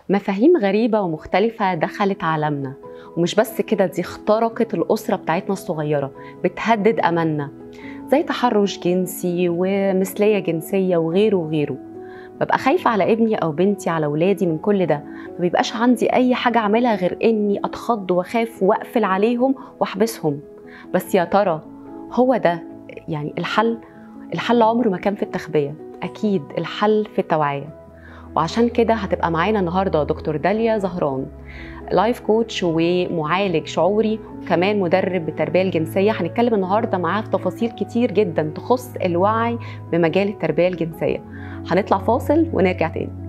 مفاهيم غريبة ومختلفة دخلت عالمنا، ومش بس كده، دي اخترقت الأسرة بتاعتنا الصغيرة، بتهدد أماننا، زي تحرش جنسي ومثلية جنسية وغيره وغيره. ببقى خايفة على ابني أو بنتي، على ولادي من كل ده. ما بيبقاش عندي أي حاجة أعملها غير إني أتخض وأخاف وأقفل عليهم وأحبسهم. بس يا ترى هو ده يعني الحل؟ الحل عمره ما كان في التخبية، أكيد الحل في التوعية. وعشان كده هتبقى معانا النهارده دكتور داليا زهران، لايف كوتش ومعالج شعوري وكمان مدرب بالتربيه الجنسيه. هنتكلم النهارده معاه في تفاصيل كتير جدا تخص الوعي بمجال التربيه الجنسيه. هنطلع فاصل ونرجع تاني.